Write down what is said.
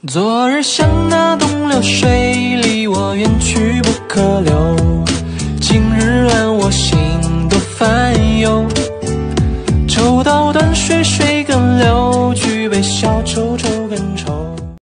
昨日像那东流水，离我远去不可留。